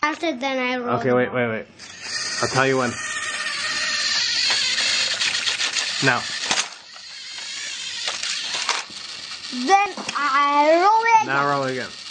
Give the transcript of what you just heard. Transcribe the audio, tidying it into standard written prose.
After then I roll. Okay, wait. I'll tell you when. Now. Then I roll it. Now roll it again.